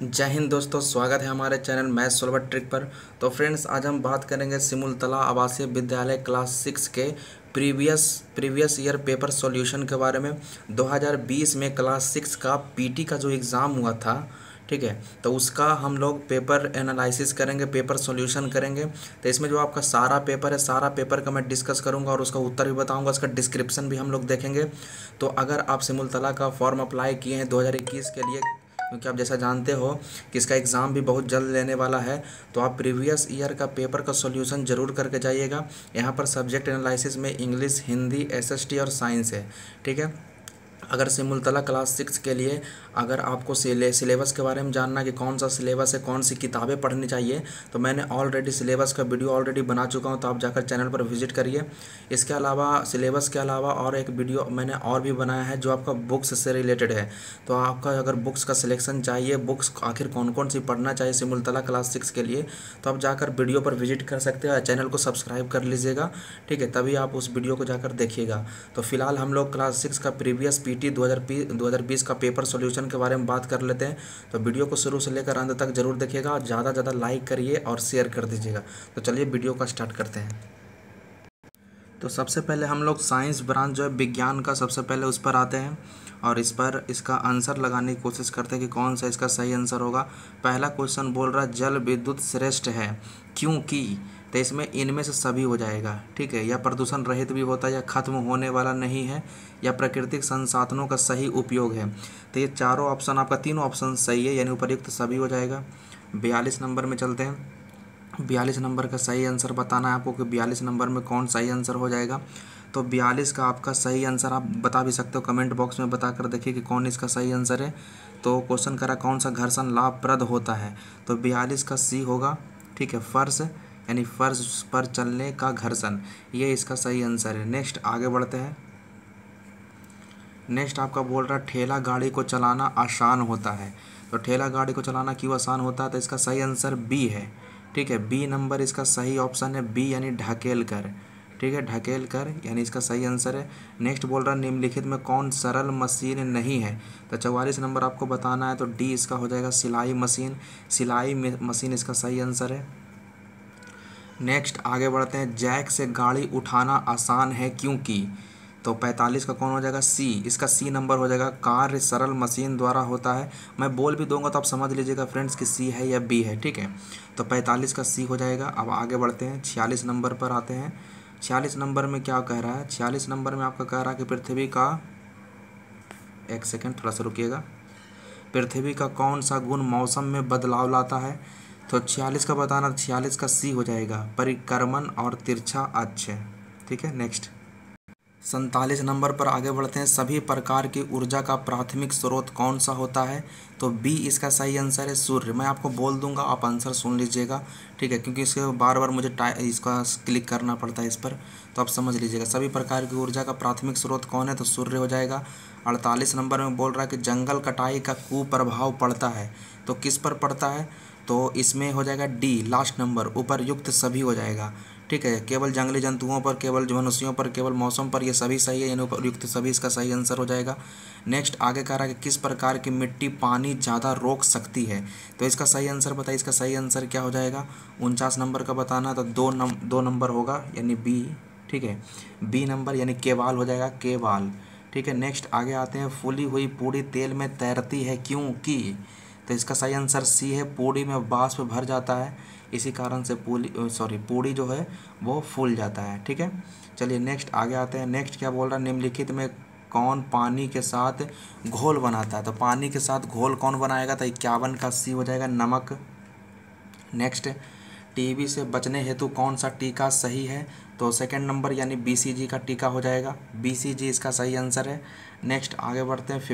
जय हिंद दोस्तों, स्वागत है हमारे चैनल मैथ सोल्वर ट्रिक पर। तो फ्रेंड्स, आज हम बात करेंगे सिमुलतला आवासीय विद्यालय क्लास 6 के प्रीवियस ईयर पेपर सॉल्यूशन के बारे में। 2020 में क्लास 6 का पीटी का जो एग्ज़ाम हुआ था, ठीक है, तो उसका हम लोग पेपर एनालिसिस करेंगे, पेपर सॉल्यूशन करेंगे। तो इसमें जो आपका सारा पेपर है, सारा पेपर का मैं डिस्कस करूंगा और उसका उत्तर भी बताऊंगा, उसका डिस्क्रिप्शन भी हम लोग देखेंगे। तो अगर आप सिमुलतला का फॉर्म अप्लाई किए हैं 2021 के लिए, क्योंकि आप जैसा जानते हो कि इसका एग्ज़ाम भी बहुत जल्द लेने वाला है, तो आप प्रीवियस ईयर का पेपर का सॉल्यूशन ज़रूर करके जाइएगा। यहाँ पर सब्जेक्ट एनालिसिस में इंग्लिश, हिंदी, एसएसटी और साइंस है, ठीक है। अगर सिमुलतला क्लास 6 के लिए अगर आपको सिलेबस के बारे में जानना कि कौन सा सिलेबस है, कौन सी किताबें पढ़नी चाहिए, तो मैंने ऑलरेडी सिलेबस का वीडियो ऑलरेडी बना चुका हूं, तो आप जाकर चैनल पर विजिट करिए। इसके अलावा सिलेबस के अलावा और एक वीडियो मैंने और भी बनाया है जो आपका बुक्स से रिलेटेड है। तो आपका अगर बुक्स का सिलेक्शन चाहिए, बुक्स आखिर कौन कौन सी पढ़ना चाहिए सिमुलतला क्लास 6 के लिए, तो आप जाकर वीडियो पर विजिट कर सकते हैं। चैनल को सब्सक्राइब कर लीजिएगा, ठीक है, तभी आप उस वीडियो को जाकर देखिएगा। तो फिलहाल हम लोग क्लास 6 का प्रीवियस पीटी 2020 का पेपर सॉल्यूशन के बारे में बात कर लेते हैं। तो वीडियो को शुरू से लेकर अंत तक जरूर देखिएगा, ज़्यादा ज़्यादा लाइक करिए और शेयर कर दीजिएगा। तो चलिए वीडियो का स्टार्ट करते हैं। तो सबसे पहले हम लोग साइंस ब्रांच जो है, विज्ञान का, सबसे पहले उस पर आते हैं और इस पर इसका आंसर लगाने की कोशिश करते हैं कि कौन सा इसका सही आंसर होगा। पहला क्वेश्चन बोल रहा है जल विद्युत श्रेष्ठ है क्योंकि, तो इसमें इनमें से सभी हो जाएगा, ठीक है। या प्रदूषण रहित भी होता है, या खत्म होने वाला नहीं है, या प्राकृतिक संसाधनों का सही उपयोग है। तो ये चारों ऑप्शन, आपका तीनों ऑप्शन सही है, यानी उपर्युक्त सभी हो जाएगा। 42 नंबर में चलते हैं। 42 नंबर का सही आंसर बताना है आपको कि 42 नंबर में कौन सही आंसर हो जाएगा। तो 42 का आपका सही आंसर आप बता भी सकते हो, कमेंट बॉक्स में बता कर देखिए कि कौन इसका सही आंसर है। तो क्वेश्चन करा कौन सा घर्षण लाभप्रद होता है, तो 42 का सी होगा, ठीक है। फर्श यानी फर्श पर चलने का घर्षण, ये इसका सही आंसर है। नेक्स्ट आगे बढ़ते हैं। नेक्स्ट आपका बोल रहा है ठेला गाड़ी को चलाना आसान होता है। तो ठेला गाड़ी को चलाना क्यों आसान होता है, तो इसका सही आंसर बी है, ठीक है। बी नंबर इसका सही ऑप्शन है, बी यानी ढकेल कर, ठीक है, ढकेल कर यानी इसका सही आंसर है। नेक्स्ट बोल रहा है निम्नलिखित में कौन सरल मशीन नहीं है, तो 44 नंबर आपको बताना है, तो डी इसका हो जाएगा सिलाई मशीन। सिलाई मशीन इसका सही आंसर है। नेक्स्ट आगे बढ़ते हैं जैक से गाड़ी उठाना आसान है क्योंकि, तो 45 का कौन हो जाएगा, सी। इसका सी नंबर हो जाएगा कार्य सरल मशीन द्वारा होता है। मैं बोल भी दूंगा तो आप समझ लीजिएगा फ्रेंड्स कि सी है या बी है, ठीक है। तो 45 का सी हो जाएगा। अब आगे बढ़ते हैं, 46 नंबर पर आते हैं। 46 नंबर में क्या कह रहा है, 46 नंबर में आपका कह रहा है कि पृथ्वी का, एक सेकेंड थोड़ा सा रुकिएगा, पृथ्वी का कौन सा गुण मौसम में बदलाव लाता है, तो 46 का बताना, 46 का सी हो जाएगा परिक्रमण और तिरछा अक्ष, ठीक है। नेक्स्ट 47 नंबर पर आगे बढ़ते हैं सभी प्रकार की ऊर्जा का प्राथमिक स्रोत कौन सा होता है, तो बी इसका सही आंसर है सूर्य। मैं आपको बोल दूंगा, आप आंसर सुन लीजिएगा, ठीक है, क्योंकि इसके बार बार मुझे इसका क्लिक करना पड़ता है इस पर, तो आप समझ लीजिएगा। सभी प्रकार की ऊर्जा का प्राथमिक स्रोत कौन है, तो सूर्य हो जाएगा। 48 नंबर में बोल रहा है कि जंगल कटाई का कुप्रभाव पड़ता है, तो किस पर पड़ता है, तो इसमें हो जाएगा डी लास्ट नंबर, उपर्युक्त सभी हो जाएगा, ठीक है। केवल जंगली जंतुओं पर, केवल मनुष्यों पर, केवल मौसम पर, ये सभी सही है, यानी उपयुक्त सभी इसका सही आंसर हो जाएगा। नेक्स्ट आगे कह रहा है कि किस प्रकार की मिट्टी पानी ज़्यादा रोक सकती है, तो इसका सही आंसर बताइए। इसका सही आंसर क्या हो जाएगा, 49 नंबर का बताना, तो दो नंबर होगा यानी बी, ठीक है। बी नंबर यानी केवाल हो जाएगा, केवाल, ठीक है। नेक्स्ट आगे आते हैं फूली हुई पूड़ी तेल में तैरती है क्योंकि, तो इसका सही आंसर सी है, पूड़ी में वाष्प भर जाता है, इसी कारण से पूड़ी जो है वो फूल जाता है, ठीक है। चलिए नेक्स्ट आगे आते हैं। नेक्स्ट क्या बोल रहा है निम्नलिखित में कौन पानी के साथ घोल बनाता है, तो पानी के साथ घोल कौन बनाएगा, तो 51 का सी हो जाएगा, नमक। नेक्स्ट टीबी से बचने हेतु कौन सा टीका सही है, तो सेकंड नंबर यानी बीसीजी का टीका हो जाएगा, बीसीजी इसका सही आंसर है। नेक्स्ट आगे बढ़ते हैं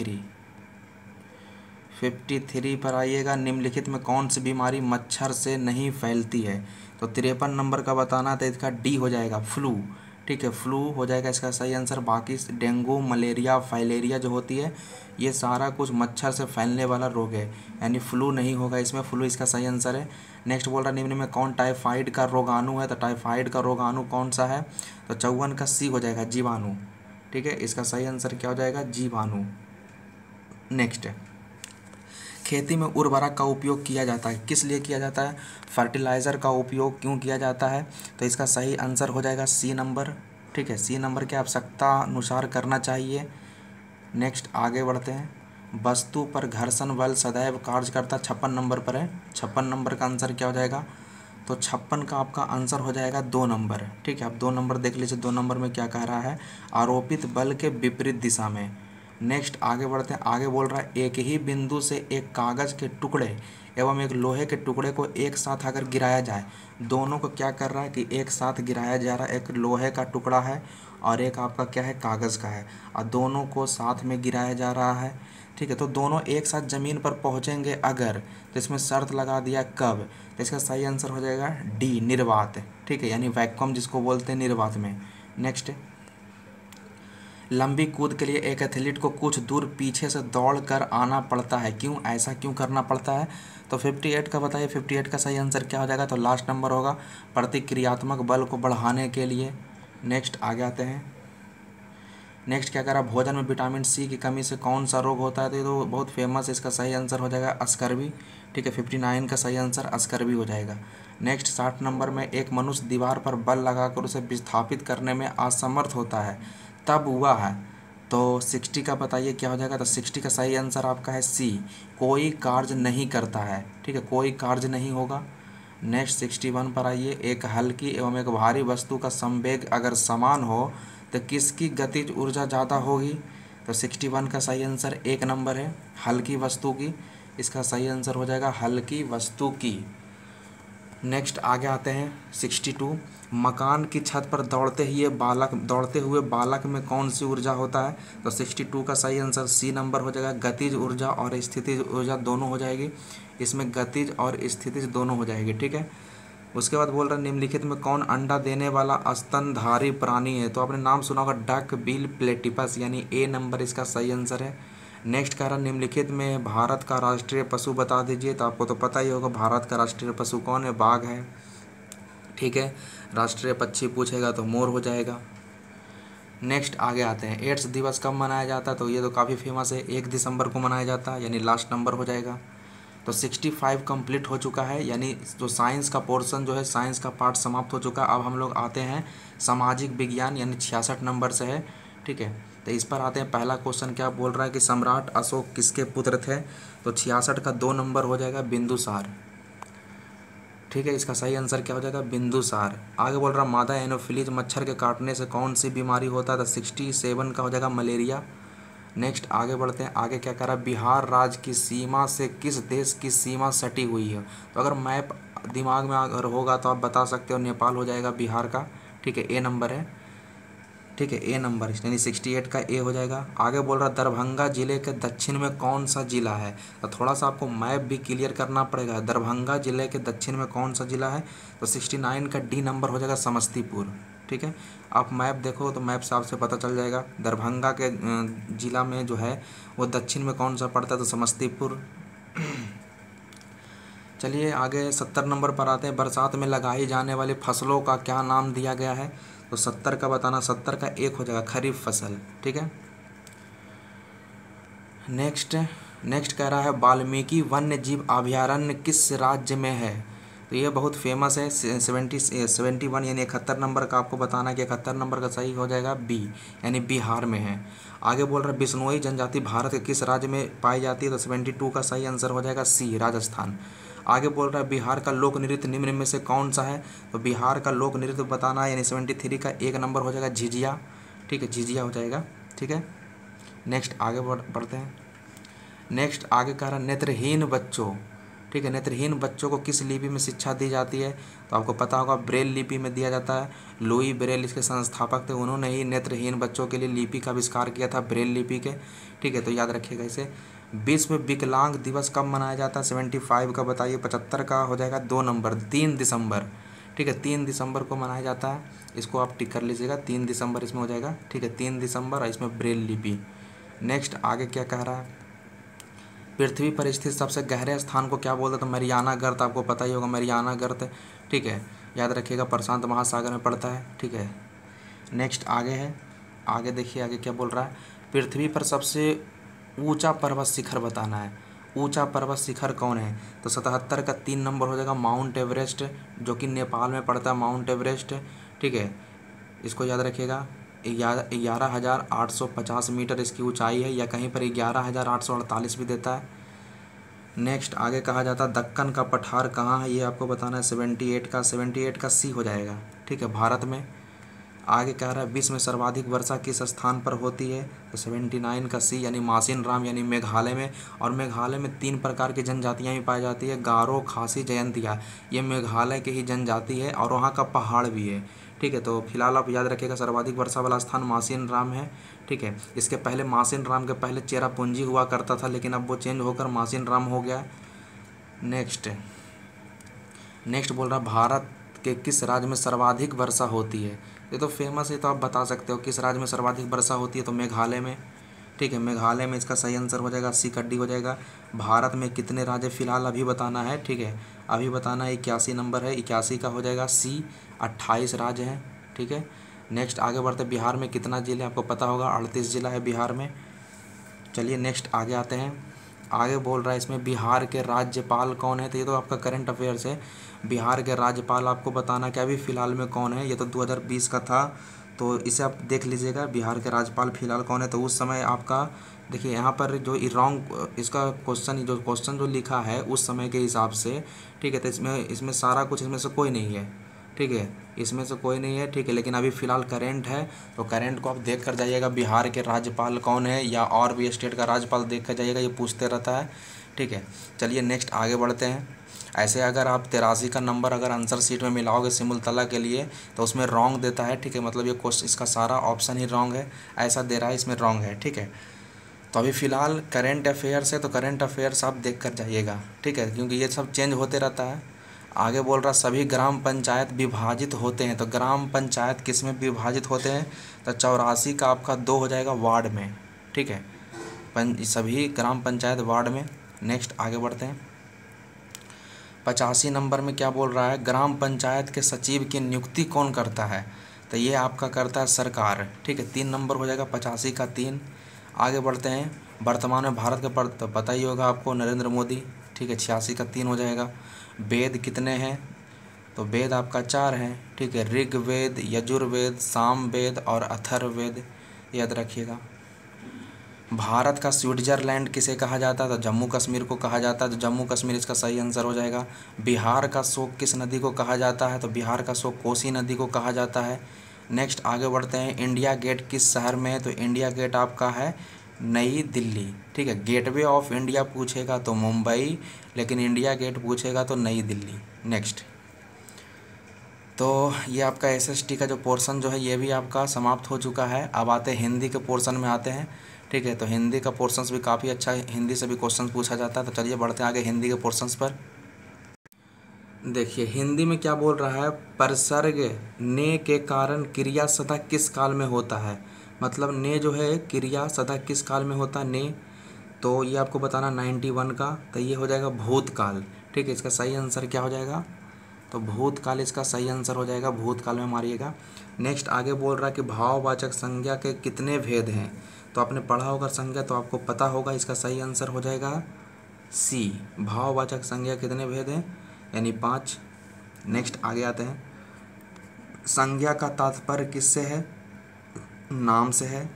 53 पर आइएगा, निम्नलिखित में कौन सी बीमारी मच्छर से नहीं फैलती है, तो 53 नंबर का बताना, तो इसका डी हो जाएगा फ्लू, ठीक है, फ्लू हो जाएगा इसका सही आंसर। बाकी डेंगू, मलेरिया, फाइलेरिया जो होती है, ये सारा कुछ मच्छर से फैलने वाला रोग है, यानी फ्लू नहीं होगा इसमें, फ्लू इसका सही आंसर है। नेक्स्ट बोल रहा है निम्न में कौन टाइफाइड का रोगाणु है, तो टाइफाइड का रोगाणु कौन सा है, तो 54 का सी हो जाएगा, जीवाणु, ठीक है। इसका सही आंसर क्या हो जाएगा, जीवाणु। नेक्स्ट खेती में उर्वरक का उपयोग किया जाता है? किस लिए किया जाता है? फर्टिलाइज़र का उपयोग क्यों किया जाता है? तो इसका सही आंसर हो जाएगा सी नंबर। ठीक है, सी नंबर की आवश्यकता अनुसार करना चाहिए। नेक्स्ट आगे बढ़ते हैं। वस्तु पर घर्षण बल सदैव कार्य करता 56 नंबर पर है। 56 नंबर का आंसर क्या हो जाएगा? तो 56 का आपका आंसर हो जाएगा 2 नंबर। ठीक है, आप 2 नंबर देख लीजिए, 2 नंबर में क्या कह रहा है? आरोपित बल के विपरीत दिशा में। नेक्स्ट आगे बढ़ते हैं। आगे बोल रहा है एक ही बिंदु से एक कागज़ के टुकड़े एवं एक लोहे के टुकड़े को एक साथ अगर गिराया जाए, दोनों को क्या कर रहा है कि एक साथ गिराया जा रहा है। एक लोहे का टुकड़ा है और एक आपका क्या है? कागज़ का है, और दोनों को साथ में गिराया जा रहा है। ठीक है, तो दोनों एक साथ ज़मीन पर पहुंचेंगे अगर, तो इसमें शर्त लगा दिया कब? तो इसका सही आंसर हो जाएगा डी, निर्वात। ठीक है, यानी वैक्यूम जिसको बोलते हैं, निर्वात में। नेक्स्ट, लंबी कूद के लिए एक एथलीट को कुछ दूर पीछे से दौड़ कर आना पड़ता है, क्यों? ऐसा क्यों करना पड़ता है? तो 58 का बताइए, 58 का सही आंसर क्या हो जाएगा? तो लास्ट नंबर होगा, प्रतिक्रियात्मक बल को बढ़ाने के लिए। नेक्स्ट आगे आते हैं। नेक्स्ट क्या करा? भोजन में विटामिन सी की कमी से कौन सा रोग होता है? तो ये तो बहुत फेमस है, इसका सही आंसर हो जाएगा अस्कर्वी। ठीक है, 59 का सही आंसर अस्कर्वी हो जाएगा। नेक्स्ट 60 नंबर में एक मनुष्य दीवार पर बल लगाकर उसे विस्थापित करने में असमर्थ होता है, तब हुआ है। तो 60 का बताइए क्या हो जाएगा? तो 60 का सही आंसर आपका है सी, कोई कार्य नहीं करता है। ठीक है, कोई कार्य नहीं होगा। नेक्स्ट 61 पर आइए। एक हल्की एवं एक भारी वस्तु का संवेग अगर समान हो तो किसकी गतिज ऊर्जा ज़्यादा होगी? तो 61 का सही आंसर 1 नंबर है, हल्की वस्तु की। इसका सही आंसर हो जाएगा हल्की वस्तु की। नेक्स्ट आगे आते हैं। 62, मकान की छत पर दौड़ते हुए बालक में कौन सी ऊर्जा होता है? तो 62 का सही आंसर सी नंबर हो जाएगा, गतिज ऊर्जा और स्थितिज ऊर्जा दोनों हो जाएगी। इसमें गतिज और स्थितिज दोनों हो जाएगी। ठीक है, उसके बाद बोल रहा है निम्नलिखित में कौन अंडा देने वाला स्तनधारी प्राणी है? तो आपने नाम सुना होगा डक बिल प्लेटिपस, यानी ए नंबर इसका सही आंसर है। नेक्स्ट कह रहा निम्नलिखित में भारत का राष्ट्रीय पशु बता दीजिए। तो आपको तो पता ही होगा भारत का राष्ट्रीय पशु कौन है? बाघ है। ठीक है, राष्ट्रीय पक्षी पूछेगा तो मोर हो जाएगा। नेक्स्ट आगे आते हैं। एड्स दिवस कब मनाया जाता है? तो ये तो काफ़ी फेमस है, 1 दिसंबर को मनाया जाता है, यानी लास्ट नंबर हो जाएगा। तो 65 कंप्लीट हो चुका है, यानी जो साइंस का पोर्शन जो है, साइंस का पार्ट समाप्त हो चुका है। अब हम लोग आते हैं सामाजिक विज्ञान, यानी 66 नंबर से है। ठीक है, तो इस पर आते हैं। पहला क्वेश्चन क्या बोल रहा है कि सम्राट अशोक किसके पुत्र थे? तो 66 का 2 नंबर हो जाएगा बिंदुसार। ठीक है, इसका सही आंसर क्या हो जाएगा? बिंदुसार। आगे बोल रहा मादा एनोफिलीज मच्छर के काटने से कौन सी बीमारी होता है? तो 67 का हो जाएगा मलेरिया। नेक्स्ट आगे बढ़ते हैं। आगे क्या कह रहा है? बिहार राज्य की सीमा से किस देश की सीमा सटी हुई है? तो अगर मैप दिमाग में अगर होगा तो आप बता सकते हो, नेपाल हो जाएगा बिहार का। ठीक है, ए नंबर है। ठीक है, ए नंबर, यानी 68 का ए हो जाएगा। आगे बोल रहा दरभंगा जिले के दक्षिण में कौन सा जिला है? तो थोड़ा सा आपको मैप भी क्लियर करना पड़ेगा। दरभंगा जिले के दक्षिण में कौन सा जिला है? तो 69 का डी नंबर हो जाएगा समस्तीपुर। ठीक है, आप मैप देखो तो मैप से आपसे पता चल जाएगा दरभंगा के जिला में जो है वो दक्षिण में कौन सा पड़ता है? तो समस्तीपुर। चलिए आगे 70 नंबर पर आते हैं। बरसात में लगाई जाने वाली फसलों का क्या नाम दिया गया है? तो 70 का बताना। 70 का 1 हो जाएगा खरीफ फसल। ठीक है, नेक्स्ट कह रहा है वाल्मीकि वन्य जीव अभयारण्य किस राज्य में है? तो ये बहुत फेमस है। 71 यानी 71 नंबर का आपको बताना है कि 71 नंबर का सही हो जाएगा बी, यानी बिहार में है। आगे बोल रहा है बिश्नोई जनजाति भारत के किस राज्य में पाई जाती है? तो 72 का सही आंसर हो जाएगा सी, राजस्थान। आगे बोल रहा है बिहार का लोक नृत्य निम्न में से कौन सा है? तो बिहार का लोक नृत्य बताना है, यानी 73 का 1 नंबर हो जाएगा झिझिया। ठीक है, झिझिया हो जाएगा। ठीक है, नेक्स्ट आगे बढ़ते हैं। नेक्स्ट आगे कह रहा है नेत्रहीन बच्चों। ठीक है, नेत्रहीन बच्चों को किस लिपि में शिक्षा दी जाती है? तो आपको पता होगा ब्रेल लिपि में दिया जाता है। लुई ब्रेल इसके संस्थापक थे, उन्होंने ही नेत्रहीन बच्चों के लिए लिपि का आविष्कार किया था, ब्रेल लिपि के। ठीक है, तो याद रखिएगा इसे। विश्व विकलांग दिवस कब मनाया जाता है? 75 का बताइए। 75 का हो जाएगा 2 नंबर, 3 दिसंबर। ठीक है, 3 दिसंबर को मनाया जाता है, इसको आप टिक कर लीजिएगा। 3 दिसंबर इसमें हो जाएगा। ठीक है, 3 दिसंबर और इसमें ब्रेल लिपि। नेक्स्ट आगे क्या कह रहा है? पृथ्वी पर स्थित सबसे गहरे स्थान को क्या बोलते हैं? तो मरियाना गर्त, आपको पता ही होगा मरियाना गर्त। ठीक है, याद रखिएगा प्रशांत महासागर में पड़ता है। ठीक है, नेक्स्ट आगे है। आगे देखिए आगे क्या बोल रहा है? पृथ्वी पर सबसे ऊंचा पर्वत शिखर बताना है। ऊंचा पर्वत शिखर कौन है? तो 77 का 3 नंबर हो जाएगा माउंट एवरेस्ट, जो कि नेपाल में पड़ता है माउंट एवरेस्ट। ठीक है, इसको याद रखिएगा। 11,850 मीटर इसकी ऊंचाई है, या कहीं पर 11,848 भी देता है। नेक्स्ट आगे कहा जाता है दक्कन का पठार कहाँ है, ये आपको बताना है। 78 का सी हो जाएगा। ठीक है, भारत में। आगे कह रहा है विश्व में सर्वाधिक वर्षा किस स्थान पर होती है? तो 79 का सी यानी मासिन राम यानी मेघालय में। और मेघालय में 3 प्रकार की जनजातियाँ भी पाई जाती है, गारो, खासी, जयंतिया। ये मेघालय की ही जनजाति है और वहाँ का पहाड़ भी है। ठीक है, तो फिलहाल आप याद रखिएगा सर्वाधिक वर्षा वाला स्थान मासिन राम है। ठीक है, इसके पहले मासिन राम के पहले चेरापूंजी हुआ करता था, लेकिन अब वो चेंज होकर मासिन राम हो गया। नेक्स्ट बोल रहा भारत के किस राज्य में सर्वाधिक वर्षा होती है? ये तो फेमस है, तो आप बता सकते हो किस राज्य में सर्वाधिक वर्षा होती है। तो मेघालय में। ठीक है, मेघालय में इसका सही आंसर हो जाएगा, सी कड्डी हो जाएगा। भारत में कितने राज्य फिलहाल अभी बताना है? ठीक है, अभी बताना है 81 नंबर है, 81 का हो जाएगा सी। 28 राज्य हैं। ठीक है, नेक्स्ट आगे बढ़ते बिहार में कितना जिले आपको पता होगा? 38 जिला है बिहार में। चलिए नेक्स्ट आगे आते हैं। आगे बोल रहा है इसमें बिहार के राज्यपाल कौन है? तो ये तो आपका करंट अफेयर्स है। बिहार के राज्यपाल आपको बताना कि अभी फ़िलहाल में कौन है। ये तो 2020 का था, तो इसे आप देख लीजिएगा बिहार के राज्यपाल फ़िलहाल कौन है। तो उस समय आपका देखिए यहाँ पर जो रॉन्ग इसका क्वेश्चन जो लिखा है उस समय के हिसाब से। ठीक है, तो इसमें सारा कुछ इसमें से कोई नहीं है। ठीक है, इसमें से कोई नहीं है। ठीक है, लेकिन अभी फ़िलहाल करेंट है, तो करेंट को आप देख कर जाइएगा बिहार के राज्यपाल कौन है, या और भी स्टेट का राज्यपाल देख कर जाइएगा, ये पूछते रहता है। ठीक है, चलिए नेक्स्ट आगे बढ़ते हैं। ऐसे अगर आप 83 का नंबर अगर आंसर शीट में मिलाओगे सिमुलतला के लिए, तो उसमें रॉन्ग देता है। ठीक है, मतलब ये क्वेश्चन इसका सारा ऑप्शन ही रॉन्ग है, ऐसा दे रहा है, इसमें रॉन्ग है। ठीक है, तो अभी फ़िलहाल करेंट अफेयर्स है, तो करेंट अफेयर्स आप देख कर जाइएगा। ठीक है, क्योंकि ये सब चेंज होते रहता है। आगे बोल रहा सभी ग्राम पंचायत विभाजित होते हैं, तो ग्राम पंचायत किस में विभाजित होते हैं? तो 84 का आपका 2 हो जाएगा वार्ड में। ठीक है, सभी ग्राम पंचायत वार्ड में। नेक्स्ट आगे बढ़ते हैं। 85 नंबर में क्या बोल रहा है? ग्राम पंचायत के सचिव की नियुक्ति कौन करता है? तो ये आपका करता है सरकार। ठीक है, 3 नंबर हो जाएगा 85 का 3। आगे बढ़ते हैं। वर्तमान में भारत का तो पता ही होगा आपको, नरेंद्र मोदी। ठीक है, 86 का 3 हो जाएगा। वेद कितने हैं? तो वेद आपका 4 हैं। ठीक है, ऋग्वेद, यजुर्वेद, सामवेद और अथर्ववेद, याद रखिएगा। भारत का स्विट्जरलैंड किसे कहा जाता है? तो जम्मू कश्मीर को कहा जाता है, तो जम्मू कश्मीर इसका सही आंसर हो जाएगा। बिहार का शोक किस नदी को कहा जाता है? तो बिहार का शोक कोसी नदी को कहा जाता है। नेक्स्ट आगे बढ़ते हैं। इंडिया गेट किस शहर में है? तो इंडिया गेट आपका है नई दिल्ली। ठीक है, गेटवे ऑफ इंडिया पूछेगा तो मुंबई, लेकिन इंडिया गेट पूछेगा तो नई दिल्ली। नेक्स्ट, तो ये आपका एसएसटी का जो पोर्शन जो है ये भी आपका समाप्त हो चुका है। अब आते हैं हिंदी के पोर्शन में आते हैं। ठीक है, तो हिंदी का पोर्शंस भी काफ़ी अच्छा है, हिंदी से भी क्वेश्चन पूछा जाता है। तो चलिए बढ़ते हैं आगे हिंदी के पोर्शंस पर। देखिए हिंदी में क्या बोल रहा है? परसर्ग ने के कारण क्रिया सदा किस काल में होता है? मतलब ने जो है क्रिया सदा किस काल में होता है ने, तो ये आपको बताना 91 का। तो ये हो जाएगा भूतकाल। ठीक है, इसका सही आंसर क्या हो जाएगा? तो भूतकाल इसका सही आंसर हो जाएगा, भूतकाल में मारिएगा। नेक्स्ट आगे बोल रहा है कि भाववाचक संज्ञा के कितने भेद हैं? तो आपने पढ़ा होगा संज्ञा, तो आपको पता होगा, इसका सही आंसर हो जाएगा सी। भाववाचक संज्ञा कितने भेद हैं? यानी 5। नेक्स्ट आगे आते हैं। संज्ञा का तात्पर्य किससे है? नाम से है।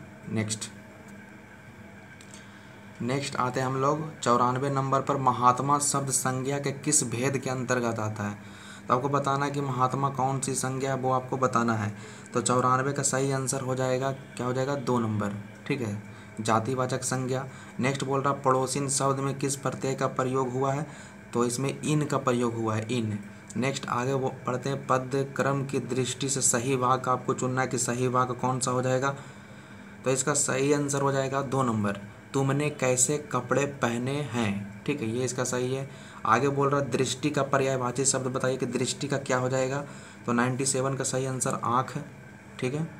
नेक्स्ट आते हैं हम लोग 94 नंबर पर। महात्मा शब्द संज्ञा के किस भेद के अंतर्गत आता है? तो आपको बताना है कि महात्मा कौन सी संज्ञा है, वो आपको बताना है। तो 94 का सही आंसर हो जाएगा, क्या हो जाएगा? 2 नंबर। ठीक है, जातिवाचक संज्ञा। नेक्स्ट बोल रहा पड़ोसिन शब्द में किस प्रत्यय का प्रयोग हुआ है? तो इसमें इन का प्रयोग हुआ है, इन। नेक्स्ट आगे वो पढ़ते हैं। पद क्रम की दृष्टि से सही वाक्य आपको चुनना है कि सही वाक्य कौन सा हो जाएगा। तो इसका सही आंसर हो जाएगा 2 नंबर, तुमने कैसे कपड़े पहने हैं। ठीक है, ये इसका सही है। आगे बोल रहा दृष्टि का पर्यायवाची शब्द बताइए कि दृष्टि का क्या हो जाएगा। तो 97 का सही आंसर आँख। ठीक है,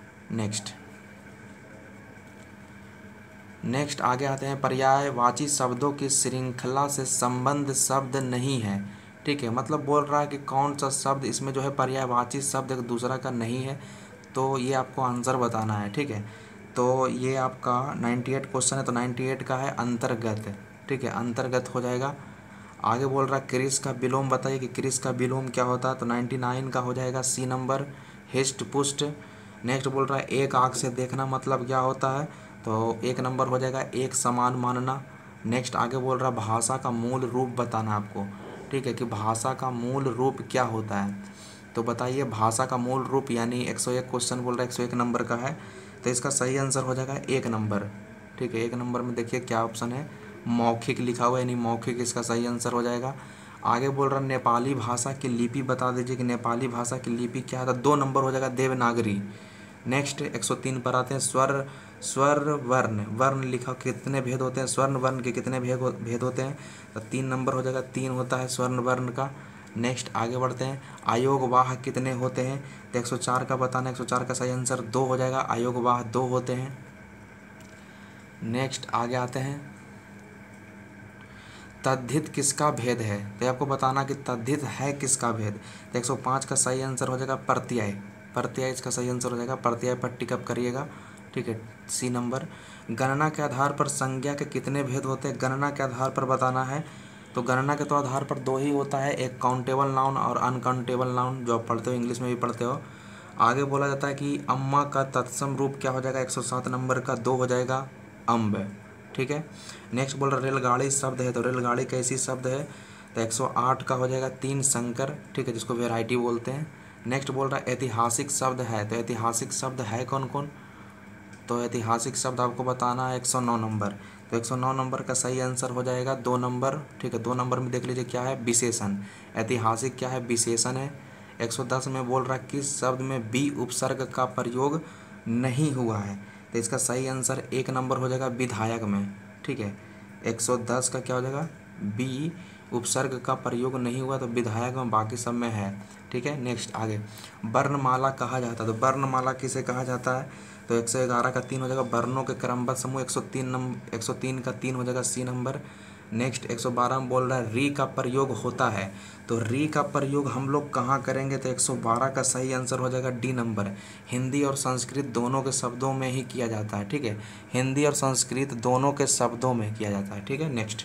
नेक्स्ट आगे आते हैं। पर्यायवाची शब्दों की श्रृंखला से संबंध शब्द नहीं है। ठीक है, मतलब बोल रहा है कि कौन सा शब्द इसमें जो है पर्यायवाची शब्द एक दूसरा का नहीं है, तो ये आपको आंसर बताना है। ठीक है, तो ये आपका 98 क्वेश्चन है, तो 98 का है अंतर्गत। ठीक है, अंतर्गत हो जाएगा। आगे बोल रहा है क्रिस का विलोम बताइए कि क्रिस का विलोम क्या होता है, तो 99 का हो जाएगा सी नंबर, हिस्ट पुस्ट। नेक्स्ट बोल रहा है एक आँख से देखना मतलब क्या होता है, तो एक नंबर हो जाएगा एक समान मानना। नेक्स्ट आगे बोल रहा है भाषा का मूल रूप बताना आपको, ठीक है, कि भाषा का मूल रूप क्या होता है, तो बताइए भाषा का मूल रूप, यानी 101 क्वेश्चन बोल रहा है 101 नंबर का है, तो इसका सही आंसर हो जाएगा एक नंबर। ठीक है, एक नंबर में देखिए क्या ऑप्शन है, मौखिक लिखा हुआ है, यानी मौखिक इसका सही आंसर हो जाएगा। आगे बोल रहा नेपाली भाषा की लिपि बता दीजिए कि नेपाली भाषा की लिपि क्या है, तो 2 नंबर हो जाएगा देवनागरी। नेक्स्ट 103 पर आते हैं, स्वर वर्ण, वर्ण लिखा कितने भेद होते हैं, स्वर्ण वर्ण के कितने भेद होते हैं, तो 3 नंबर हो जाएगा, 3 होता है स्वर्ण वर्ण का। नेक्स्ट आगे बढ़ते हैं, आयोगवाह कितने होते हैं, तो 104 का बताना, 104 का सही आंसर 2 हो जाएगा, आयोगवाह 2 होते हैं। नेक्स्ट आगे आते हैं, तद्धित किसका भेद है, तो आपको बताना कि तद्धित है किसका भेद, तो 105 का सही आंसर हो जाएगा प्रत्यय, प्रत्यय इसका सही आंसर हो जाएगा, प्रत्यय पर टिकअप करिएगा। ठीक है, सी नंबर। गणना के आधार पर संज्ञा के कितने भेद होते हैं, गणना के आधार पर बताना है, तो गणना के तो आधार पर 2 ही होता है, एक काउंटेबल नाउन और अनकाउंटेबल नाउन, जो आप पढ़ते हो इंग्लिश में भी पढ़ते हो। आगे बोला जाता है कि अम्मा का तत्सम रूप क्या हो जाएगा, 107 नंबर का 2 हो जाएगा अम्ब। ठीक है, नेक्स्ट बोल रहा रेलगाड़ी शब्द है, तो रेलगाड़ी कैसी शब्द है, तो 108 का हो जाएगा 3 शंकर, ठीक है, जिसको वेराइटी बोलते हैं। नेक्स्ट बोल रहा है ऐतिहासिक शब्द है, तो ऐतिहासिक शब्द है कौन कौन, तो ऐतिहासिक शब्द आपको बताना है 109 नंबर, तो 109 नंबर का सही आंसर हो जाएगा 2 नंबर। ठीक है, 2 नंबर में देख लीजिए क्या है, विशेषण, ऐतिहासिक क्या है, विशेषण है। 110 में बोल रहा है किस शब्द में बी उपसर्ग का प्रयोग नहीं हुआ है, तो इसका सही आंसर 1 नंबर हो जाएगा विधायक में। ठीक है, 110 का क्या हो जाएगा, बी उपसर्ग का प्रयोग नहीं हुआ तो विधायक में, बाकी सब में है। ठीक है, नेक्स्ट आगे, वर्णमाला कहा जाता है, तो वर्णमाला किसे कहा जाता है, तो 111 का 3 हो जाएगा वर्णों के क्रमबद्ध समूह, 103 का 3 हो जाएगा सी नंबर। नेक्स्ट 112 में बोल रहा है री का प्रयोग होता है, तो री का प्रयोग हम लोग कहाँ करेंगे, तो 112 का सही आंसर हो जाएगा डी नंबर, हिंदी और संस्कृत दोनों के शब्दों में ही किया जाता है। ठीक है, हिंदी और संस्कृत दोनों के शब्दों में किया जाता है। ठीक है, नेक्स्ट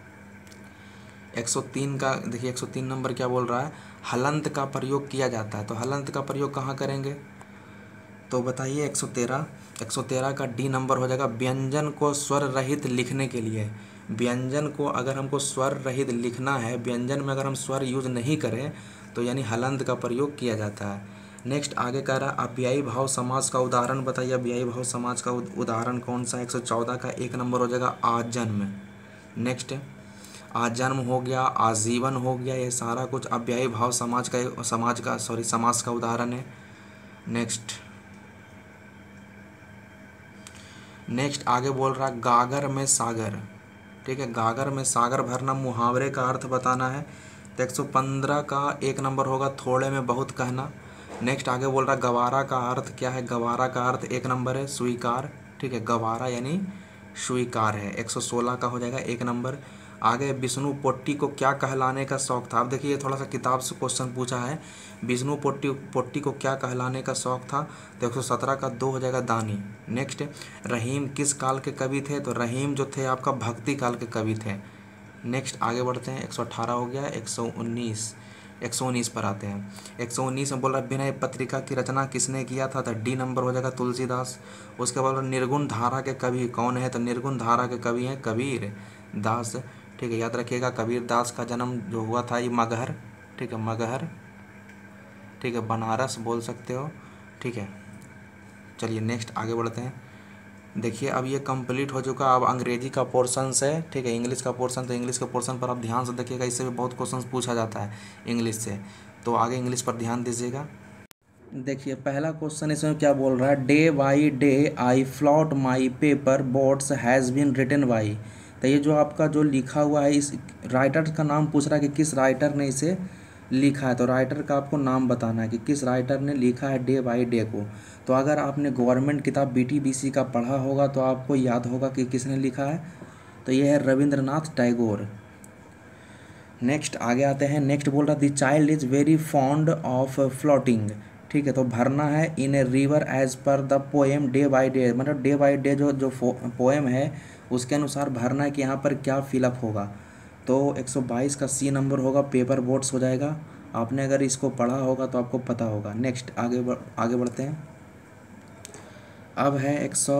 103 का देखिए, 103 नंबर क्या बोल रहा है, हलंत का प्रयोग किया जाता है, तो हलंत का प्रयोग कहाँ करेंगे, तो बताइए 113 का डी नंबर हो जाएगा व्यंजन को स्वर रहित लिखने के लिए, व्यंजन को अगर हमको स्वर रहित लिखना है, व्यंजन में अगर हम स्वर यूज नहीं करें तो यानी हलंत का प्रयोग किया जाता है। नेक्स्ट आगे कह रहा है अव्ययी भाव समास का उदाहरण बताइए, अव्ययी भाव समास का उदाहरण कौन सा है, 114 का 1 नंबर हो जाएगा आजन्म। नेक्स्ट आजन्म हो गया, आजीवन हो गया, ये सारा कुछ अव्ययी भाव समास का उदाहरण है। नेक्स्ट आगे बोल रहा है गागर में सागर, ठीक है, गागर में सागर भरना मुहावरे का अर्थ बताना है, तो 115 का 1 नंबर होगा थोड़े में बहुत कहना। नेक्स्ट आगे बोल रहा है गवारा का अर्थ क्या है, गवारा का अर्थ 1 नंबर है स्वीकार, ठीक है, गवारा यानी स्वीकार है, 116 का हो जाएगा 1 नंबर। आगे विष्णु पोट्टी को क्या कहलाने का शौक था, अब देखिए थोड़ा सा किताब से क्वेश्चन पूछा है, विष्णु पोट्टी को क्या कहलाने का शौक था, तो 117 का 2 हो जाएगा दानी। नेक्स्ट रहीम किस काल के कवि थे, तो रहीम जो थे आपका भक्ति काल के कवि थे। नेक्स्ट आगे बढ़ते हैं, 118 हो गया, 119 पर आते हैं। 119 में बोल रहा है विनय पत्रिका की रचना किसने किया था, तो डी नंबर हो जाएगा तुलसीदास। उसके बाद निर्गुण धारा के कवि कौन है, तो निर्गुण धारा के कवि हैं कबीर दास। ठीक है, याद रखिएगा कबीर दास का जन्म जो हुआ था ये मगहर, ठीक है, मगहर, ठीक है, बनारस बोल सकते हो। ठीक है, चलिए नेक्स्ट आगे बढ़ते हैं। देखिए अब ये कंप्लीट हो चुका, अब अंग्रेजी का पोर्शन है, ठीक है, इंग्लिश का पोर्शन, तो इंग्लिश के पोर्शन पर आप ध्यान से देखिएगा, इससे भी बहुत क्वेश्चन पूछा जाता है इंग्लिश से, तो आगे इंग्लिश पर ध्यान दीजिएगा। देखिए पहला क्वेश्चन इसमें क्या बोल रहा है, day by day I float my paper boats has been written by, तो ये जो आपका जो लिखा हुआ है इस राइटर का नाम पूछ रहा है कि किस राइटर ने इसे लिखा है, तो राइटर का आपको नाम बताना है कि किस राइटर ने लिखा है डे बाई डे को। तो अगर आपने गवर्नमेंट किताब BTBC का पढ़ा होगा तो आपको याद होगा कि किसने लिखा है, तो ये है रविंद्रनाथ टैगोर। नेक्स्ट आगे आते हैं, नेक्स्ट बोल रहा the child is very fond of floating, ठीक है, तो भरना है in a river as per the poem day by day, मतलब डे बाई डे जो पोएम है उसके अनुसार भरना है कि यहाँ पर क्या फिलअप होगा। तो 122 का सी नंबर होगा, पेपर बोट्स हो जाएगा। आपने अगर इसको पढ़ा होगा तो आपको पता होगा। नेक्स्ट आगे बढ़ते हैं। अब है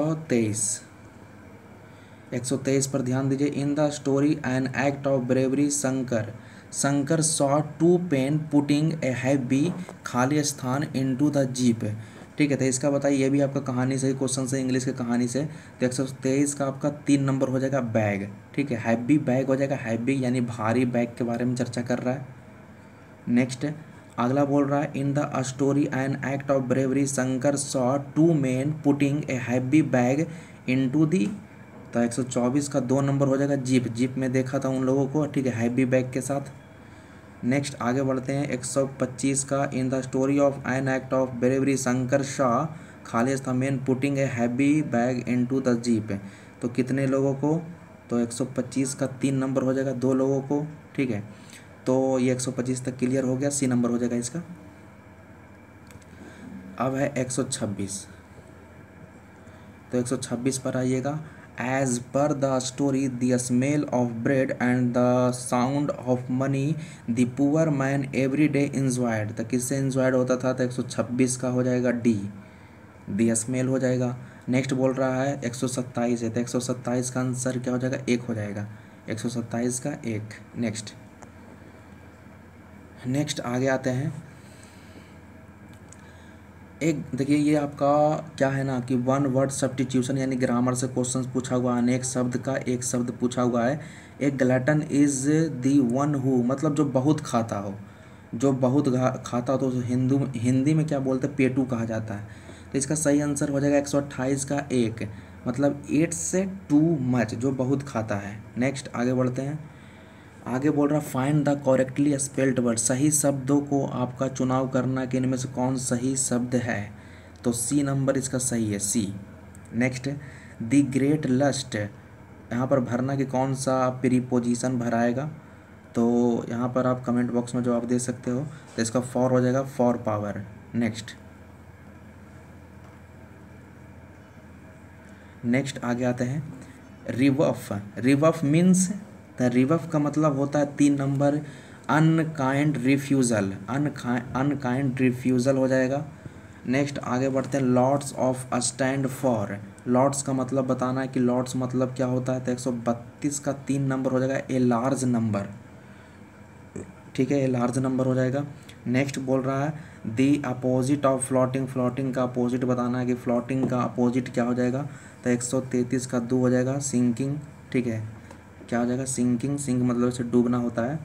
123 पर ध्यान दीजिए। In the story an act of bravery Shankar saw two pen putting a heavy खाली स्थान इनटू द जीप। ठीक है, तो इसका बताइए, ये भी आपका कहानी से ही क्वेश्चन से, इंग्लिश की कहानी से। तो 123 का आपका 3 नंबर हो जाएगा बैग। ठीक है, हैवी बैग हो जाएगा, हैवी यानी भारी बैग के बारे में चर्चा कर रहा है। नेक्स्ट अगला बोल रहा है in the story an act of bravery Shankar saw two men putting a heavy bag into the. तो 124 का 2 नंबर हो जाएगा जीप में देखा था उन लोगों को। ठीक है, हैवी बैग के साथ। नेक्स्ट आगे बढ़ते हैं। 125 का in the story of an act of bravery Shankar शाह खालिद था men putting a heavy bag into the jeep. तो कितने लोगों को? तो 125 का 3 नंबर हो जाएगा, 2 लोगों को। ठीक है, तो ये 125 तक क्लियर हो गया, सी नंबर हो जाएगा इसका। अब है 126। तो 126 पर आइएगा। As per the story the smell of bread and the sound of money the poor man every day enjoyed. तो किससे इंजॉयड होता था? तो 126 का हो जाएगा डी, द स्मेल हो जाएगा। नेक्स्ट बोल रहा है 127 है, तो 127 का आंसर क्या हो जाएगा? 1 हो जाएगा, 127 का 1। नेक्स्ट आगे आते हैं। एक देखिए, ये आपका क्या है ना कि वन वर्ड सब्स्टिट्यूशन यानी ग्रामर से क्वेश्चन पूछा हुआ, अनेक शब्द का एक शब्द पूछा हुआ है। एक glutton is the one who, मतलब जो बहुत खाता हो, जो बहुत खाता हो, तो हिंदी में क्या बोलते हैं? पेटू कहा जाता है। तो इसका सही आंसर हो जाएगा 128 का 1, मतलब 8 से टू मच, जो बहुत खाता है। नेक्स्ट आगे बढ़ते हैं। आगे बोल रहा find the correctly spelled word, सही शब्दों को आपका चुनाव करना कि इनमें से कौन सही शब्द है। तो सी नंबर इसका सही है, C. Next the great lust, यहाँ पर भरना कि कौन सा प्रीपोजिशन भराएगा। तो यहाँ पर आप कमेंट बॉक्स में जवाब दे सकते हो। तो इसका फॉर हो जाएगा, फॉर पावर। नेक्स्ट आगे आते हैं। रिवफ मीन्स, द रिवफ का मतलब होता है 3 number unkind refusal, unkind refusal हो जाएगा। नेक्स्ट आगे बढ़ते हैं। Lots of stand for, lots का मतलब बताना है कि लॉट्स मतलब क्या होता है। तो 132 का 3 नंबर हो जाएगा ए लार्ज नंबर। ठीक है, ए लार्ज नंबर हो जाएगा। नेक्स्ट बोल रहा है the opposite of floating, floating का अपोजिट बताना है कि फ्लोटिंग का अपोजिट क्या हो जाएगा। तो 133 का 2 हो जाएगा सिंकिंग। ठीक है, क्या हो जाएगा? सिंकिंग, सिंक मतलब इसे डूबना होता है।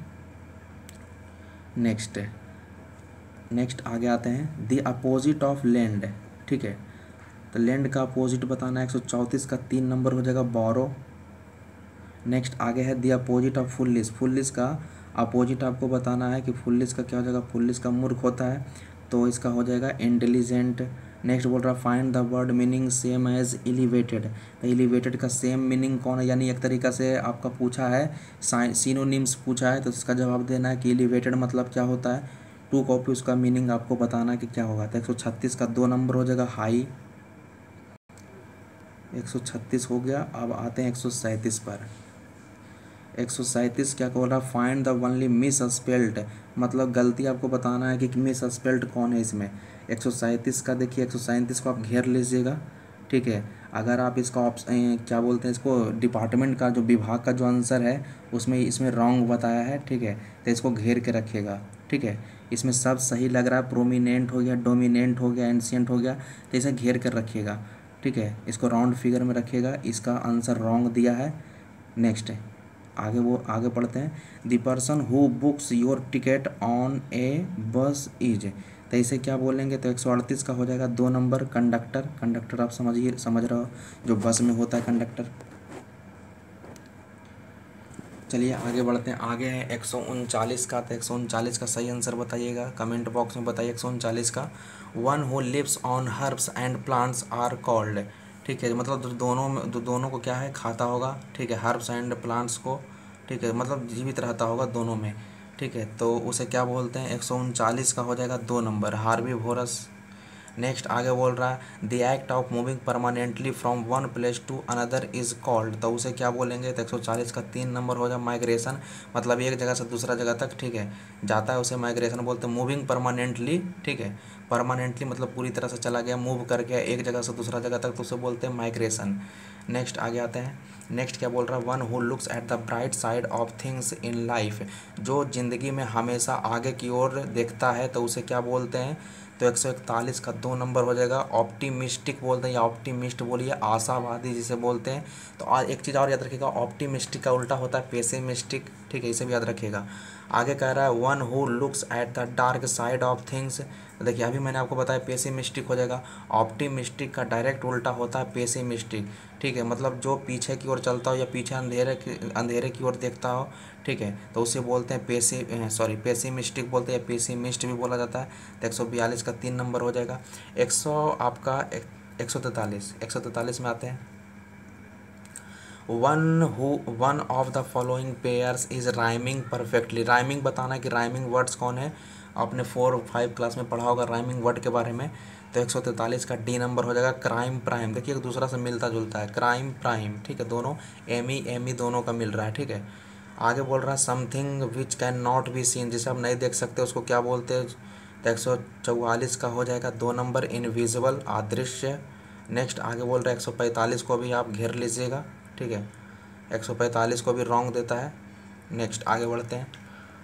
नेक्स्ट आगे आते हैं। The opposite of land. ठीक है, तो लैंड का अपोजिट बताना है। 134 का 3 नंबर हो जाएगा बोरो। नेक्स्ट आगे है the opposite of foolish, foolish का अपोजिट आपको बताना है कि फुल्लिश का क्या हो जाएगा। फुल्लिश का मूर्ख होता है, तो इसका हो जाएगा इंटेलिजेंट। नेक्स्ट बोल रहा है find the word meaning same as elevated, तो एलिवेटेड का सेम मीनिंग कौन है, यानी एक तरीका से आपका पूछा है, सिनोनिम्स पूछा है, तो इसका जवाब देना है कि एलिवेटेड मतलब क्या होता है। 2 कॉपी उसका मीनिंग आपको बताना है कि क्या होगा। तो 136 का 2 नंबर हो जाएगा हाई, 136 हो गया। अब आते हैं 137 पर। 137 क्या बोल रहा है find the only misspelled, मतलब गलती आपको बताना है कि मिस स्पेल्ड कौन है इसमें। 137 का देखिए, 137 को आप घेर लीजिएगा। ठीक है, अगर आप इसका क्या बोलते हैं इसको, डिपार्टमेंट का जो विभाग का जो आंसर है उसमें इसमें रॉन्ग बताया है। ठीक है, तो इसको घेर के रखिएगा। ठीक है, इसमें सब सही लग रहा है, प्रोमिनेंट हो गया, डोमिनेंट हो गया, एंशिएंट हो गया, तो इसे घेर कर रखिएगा। ठीक है, इसको राउंड फिगर में रखिएगा, इसका आंसर रॉन्ग दिया है। नेक्स्ट आगे पढ़ते हैं। The person who books your ticket on a bus is, तो इसे क्या बोलेंगे। तो 138 का हो जाएगा 2 नंबर कंडक्टर, कंडक्टर आप समझ रहे हो, जो बस में होता है कंडक्टर। चलिए आगे बढ़ते हैं। आगे है 139 का, तो 139 का सही आंसर बताइएगा, कमेंट बॉक्स में बताइए 139 का। One who lives on herbs and plants are called. ठीक है, मतलब दोनों को क्या है, खाता होगा। ठीक है, हर्ब्स एंड प्लांट्स को, ठीक है, मतलब जीवित रहता होगा दोनों में। ठीक है, तो उसे क्या बोलते हैं। 139 का हो जाएगा 2 नंबर हार्बीवोरस। नेक्स्ट आगे बोल रहा है the act of moving permanently from one place to another is called, तो उसे क्या बोलेंगे। तो 140 का 3 नंबर हो जाए माइग्रेशन, मतलब एक जगह से दूसरा जगह तक, ठीक है, जाता है, उसे माइग्रेशन बोलते हैं। मूविंग परमानेंटली, ठीक है, परमानेंटली मतलब पूरी तरह से चला गया, मूव कर गया एक जगह से दूसरा जगह तक, तो उसे बोलते हैं माइग्रेशन। नेक्स्ट आगे आते हैं। नेक्स्ट क्या बोल रहा है, one who looks at the bright side of things in life, जो ज़िंदगी में हमेशा आगे की ओर देखता है, तो उसे क्या बोलते हैं। तो 141 का 2 नंबर हो जाएगा ऑप्टिमिस्टिक बोलते हैं, या ऑप्टिमिस्ट बोलिए, आशावादी जिसे बोलते हैं। तो आज एक चीज़ और याद रखिएगा, ऑप्टिमिस्टिक का उल्टा होता है पेसिमिस्टिक, ठीक है, इसे भी याद रखिएगा। आगे कह रहा है one who looks at the dark side of things, देखिए अभी मैंने आपको बताया पेसिमिस्टिक हो जाएगा। ऑप्टिमिस्टिक का डायरेक्ट उल्टा होता है पेसिमिस्टिक, ठीक है, मतलब जो पीछे की ओर चलता हो या पीछे अंधेरे की ओर देखता हो, ठीक है, तो उसे बोलते हैं पेसिमिस्टिक बोलते हैं, या पेसिमिस्ट भी बोला जाता है। तो 142 का 3 नंबर हो जाएगा। 143 में आते हैं। One of the following pairs is rhyming perfectly, rhyming बताना कि राइमिंग वर्ड्स कौन है, आपने 4 और 5 क्लास में पढ़ा होगा राइमिंग वर्ड के बारे में। तो 143 का डी नंबर हो जाएगा क्राइम प्राइम, देखिए एक दूसरा से मिलता जुलता है, क्राइम प्राइम, ठीक है, दोनों एमी दोनों का मिल रहा है, ठीक है। आगे बोल रहा है something which can not be seen, जिसे आप नहीं देख सकते उसको क्या बोलते हैं। तो 144 का हो जाएगा 2 नंबर इनविजिबल, अदृश्य। नेक्स्ट आगे बोल रहा है 145 को भी आप घेर लीजिएगा, ठीक है, 145 को भी रॉन्ग देता है। नेक्स्ट आगे बढ़ते हैं।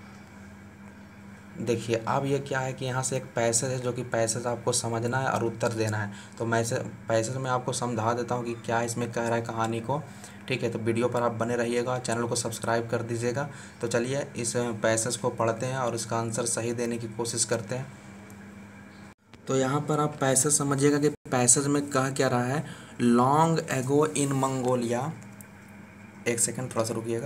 देखिए अब ये क्या है कि यहाँ से एक पैसेज है, जो कि पैसेज आपको समझना है और उत्तर देना है। तो मैं से पैसेज में आपको समझा देता हूँ कि क्या इसमें कह रहा है कहानी को, ठीक है। तो वीडियो पर आप बने रहिएगा, चैनल को सब्सक्राइब कर दीजिएगा। तो चलिए इस पैसेज को पढ़ते हैं और इसका आंसर सही देने की कोशिश करते हैं। तो यहाँ पर आप पैसेज समझिएगा कि पैसेज में कह क्या रहा है। लॉन्ग एगो इन मंगोलिया, एक सेकंड थोड़ा सा रुकिएगा,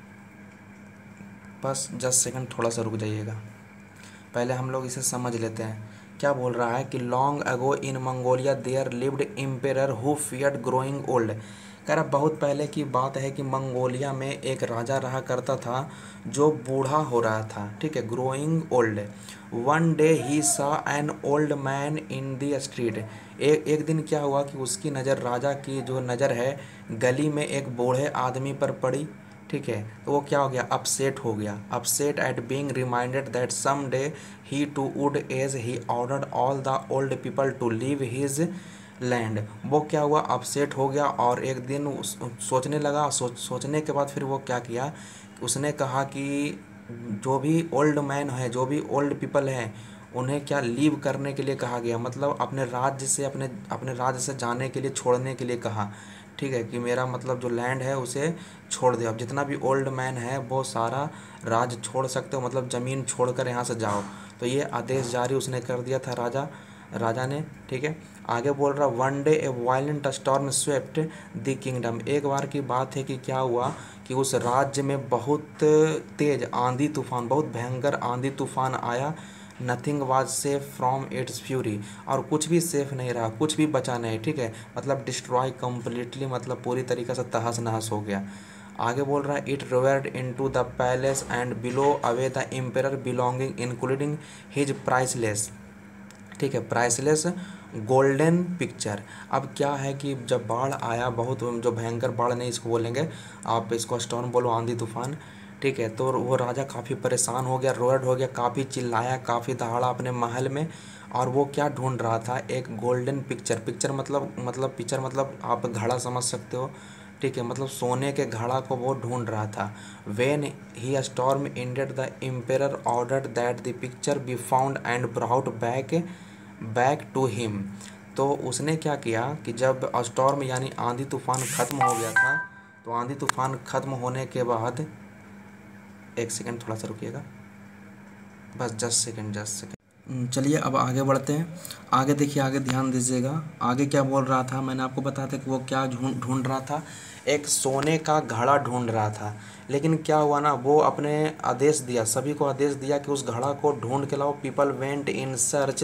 बस 10 सेकंड थोड़ा सा रुक जाइएगा, पहले हम लोग इसे समझ लेते हैं। क्या बोल रहा है कि long ago in Mongolia there lived emperor who feared growing old, कह रहा बहुत पहले की बात है कि मंगोलिया में एक राजा रहा करता था जो बूढ़ा हो रहा था, ठीक है, growing old. One day he saw an old man in the street, एक दिन क्या हुआ कि उसकी नज़र, राजा की जो नज़र है, गली में एक बूढ़े आदमी पर पड़ी, ठीक है। तो वो क्या हो गया, अपसेट हो गया, upset at being reminded that some day he too would age he ordered all the old people to leave his land. वो क्या हुआ, अपसेट हो गया और एक दिन सोचने लगा, सोचने के बाद फिर वो क्या किया, उसने कहा कि जो भी ओल्ड मैन है, जो भी ओल्ड पीपल हैं, उन्हें क्या लीव करने के लिए कहा गया, मतलब अपने राज्य से अपने राज्य से जाने के लिए, छोड़ने के लिए कहा, ठीक है, कि मेरा मतलब जो लैंड है उसे छोड़ दे। अब जितना भी ओल्ड मैन है वो सारा राज्य छोड़ सकते हो, मतलब ज़मीन छोड़कर यहाँ से जाओ। तो ये आदेश जारी उसने कर दिया था राजा ने, ठीक है। आगे बोल रहा one day a violent storm swept the kingdom, एक बार की बात है कि क्या हुआ कि उस राज्य में बहुत तेज आंधी तूफान, बहुत भयंकर आंधी तूफान आया। Nothing was safe from its fury, और कुछ भी सेफ नहीं रहा, कुछ भी बचा नहीं, ठीक है, मतलब डिस्ट्रॉय कम्प्लीटली, मतलब पूरी तरीके से तहस नहस हो गया। आगे बोल रहा है it roared into the palace and blew away the emperor belonging including his priceless, ठीक है, प्राइसलेस गोल्डन पिक्चर। अब क्या है कि जब बाढ़ आया, बहुत जो भयंकर बाढ़ नहीं इसको बोलेंगे आप, इसको स्टॉर्म बोलो, आंधी तूफान, ठीक है। तो वो राजा काफ़ी परेशान हो गया, रोड हो गया, काफ़ी चिल्लाया, काफ़ी दहाड़ा अपने महल में, और वो क्या ढूंढ रहा था, एक गोल्डन पिक्चर, पिक्चर मतलब आप घड़ा समझ सकते हो, ठीक है, मतलब सोने के घड़ा को वो ढूंढ रहा था। When he storm ended the emperor ordered that the picture be found and brought back to him. तो उसने क्या किया कि जब स्टॉर्म यानी आंधी तूफान ख़त्म हो गया था, तो आंधी तूफान ख़त्म होने के बाद, एक सेकंड थोड़ा सा रुकिएगा, बस 10 सेकंड। चलिए अब आगे बढ़ते हैं। आगे देखिए, आगे ध्यान दीजिएगा, आगे क्या बोल रहा था, मैंने आपको बताया था कि वो क्या ढूंढ रहा था, एक सोने का घड़ा ढूंढ रहा था। लेकिन क्या हुआ ना, वो अपने आदेश दिया, सभी को आदेश दिया कि उस घड़ा को ढूंढ के लाओ। People went in search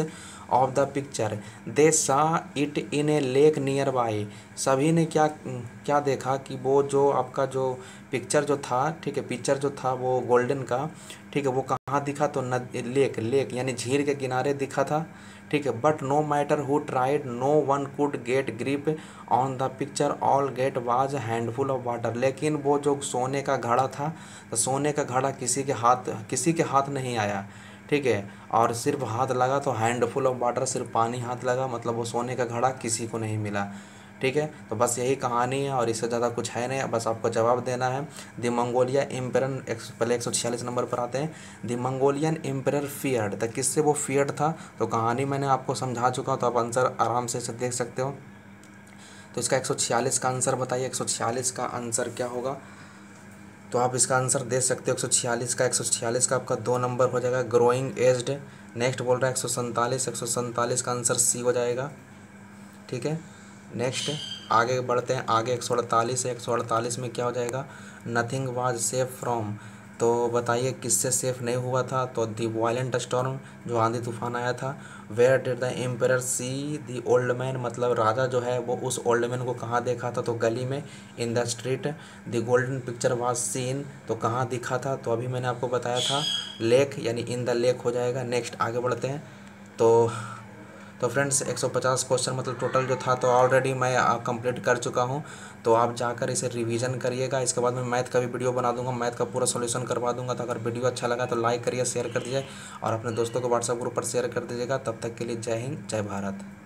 of the picture they saw it in a lake nearby. सभी ने क्या क्या देखा कि वो जो आपका जो पिक्चर जो था, ठीक है, पिक्चर जो था वो गोल्डन का, ठीक है, वो कहाँ दिखा तो लेक लेक यानी झील के किनारे दिखा था, ठीक है। But no matter who tried no one could get grip on the picture all get was handful of water. लेकिन वो जो सोने का घड़ा था, तो सोने का घड़ा किसी के हाथ नहीं आया, ठीक है। और सिर्फ हाथ लगा तो हैंडफुल ऑफ वाटर, सिर्फ पानी हाथ लगा, मतलब वो सोने का घड़ा किसी को नहीं मिला, ठीक है। तो बस यही कहानी है और इससे ज़्यादा कुछ है नहीं, बस आपको जवाब देना है। द मंगोलिया एम्परर, पहले 146 नंबर पर आते हैं। द मंगोलियन एम्परर फियर्ड, तो किससे वो फियर्ड था, तो कहानी मैंने आपको समझा चुका हूँ, तो आप आंसर आराम से इसे देख सकते हो। तो इसका 146 का आंसर बताइए, 146 का आंसर क्या होगा। तो आप इसका आंसर दे सकते हो 146 का आपका 2 नंबर हो जाएगा, ग्रोइंग एज्ड। नेक्स्ट बोल रहा है 147 का आंसर सी हो जाएगा, ठीक है। नेक्स्ट आगे बढ़ते हैं, आगे 148 है, 148 में क्या हो जाएगा, नथिंग वाज सेफ फ्रॉम। तो बताइए किससे सेफ नहीं हुआ था, तो दी वायलेंट स्टॉर्म, जो आंधी तूफान आया था। Where did the emperor see the old man, मतलब राजा जो है वो उस ओल्ड मैन को कहाँ देखा था, तो गली में, in the street. The golden picture was seen, तो कहाँ दिखा था, तो अभी मैंने आपको बताया था लेक, यानी इन द लेक हो जाएगा। नेक्स्ट आगे बढ़ते हैं। तो फ्रेंड्स 150 क्वेश्चन मतलब टोटल जो था तो ऑलरेडी मैं कंप्लीट कर चुका हूं। तो आप जाकर इसे रिवीजन करिएगा, इसके बाद मैं मैथ का भी वीडियो बना दूंगा, मैथ का पूरा सॉल्यूशन करवा दूंगा। तो अगर वीडियो अच्छा लगा तो लाइक करिए, शेयर कर दीजिए और अपने दोस्तों को व्हाट्सएप ग्रुप पर शेयर कर दीजिएगा। तब तक के लिए जय हिंद, जय भारत।